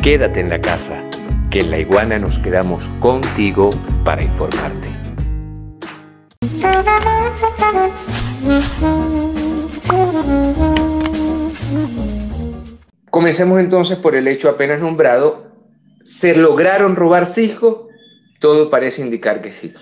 Quédate en la casa, que en La Iguana nos quedamos contigo para informarte. Comencemos entonces por el hecho apenas nombrado. ¿Se lograron robar Cisco? Todo parece indicar que sí.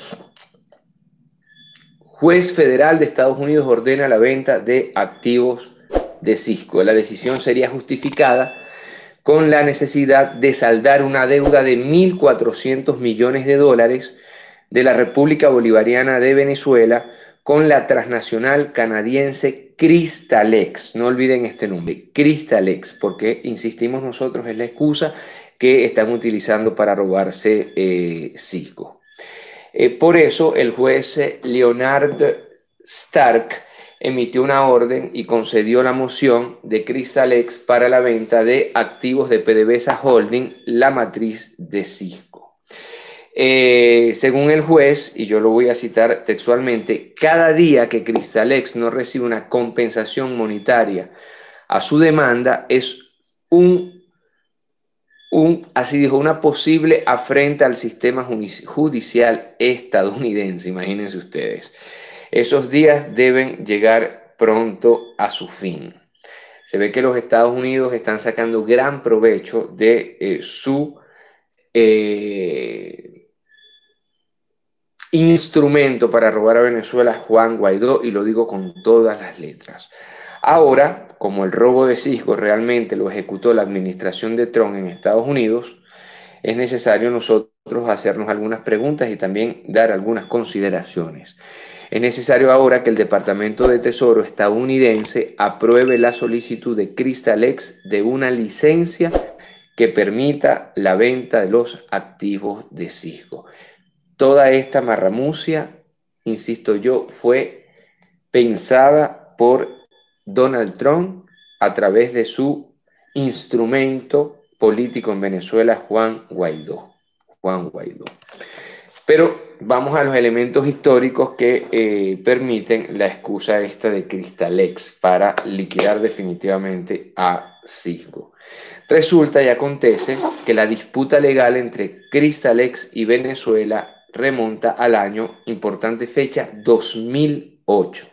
Juez federal de Estados Unidos ordena la venta de activos de Cisco. La decisión sería justificada con la necesidad de saldar una deuda de 1.400 millones de dólares de la República Bolivariana de Venezuela con la transnacional canadiense Cristalex. No olviden este nombre, Cristalex, porque insistimos nosotros es la excusa que están utilizando para robarse Cisco. Por eso el juez Leonard Stark emitió una orden y concedió la moción de Cristalex para la venta de activos de PDVSA Holding, la matriz de Cisco. Según el juez, y yo lo voy a citar textualmente, cada día que Cristalex no recibe una compensación monetaria a su demanda es así dijo, una posible afrenta al sistema judicial estadounidense. Imagínense ustedes. Esos días deben llegar pronto a su fin. Se ve que los Estados Unidos están sacando gran provecho de su instrumento para robar a Venezuela, Juan Guaidó, y lo digo con todas las letras. Ahora, como el robo de Cisco realmente lo ejecutó la administración de Trump en Estados Unidos, es necesario nosotros hacernos algunas preguntas y también dar algunas consideraciones. Es necesario ahora que el Departamento de Tesoro estadounidense apruebe la solicitud de Cristalex de una licencia que permita la venta de los activos de Cisco. Toda esta marramucia, insisto yo, fue pensada por Donald Trump a través de su instrumento político en Venezuela, Juan Guaidó. Pero vamos a los elementos históricos que permiten la excusa esta de Cristalex para liquidar definitivamente a Cisco. Resulta y acontece que la disputa legal entre Cristalex y Venezuela remonta al año, importante fecha, 2008.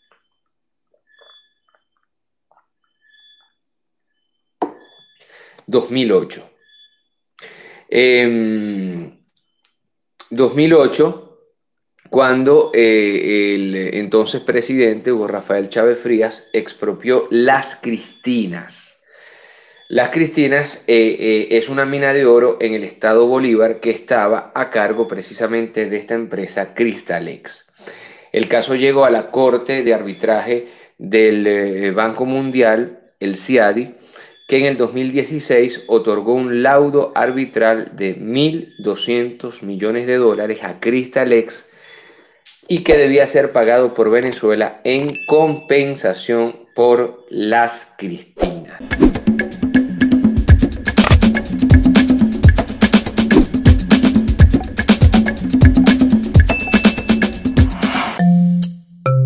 2008, cuando el entonces presidente Hugo Rafael Chávez Frías expropió Las Cristinas. Las Cristinas es una mina de oro en el estado Bolívar que estaba a cargo precisamente de esta empresa Cristalex. El caso llegó a la Corte de Arbitraje del Banco Mundial, el CIADI, que en el 2016 otorgó un laudo arbitral de 1.200 millones de dólares a Cristalex y que debía ser pagado por Venezuela en compensación por Las Cristinas.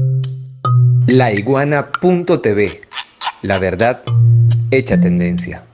Laiguana.tv, la verdad hecha tendencia.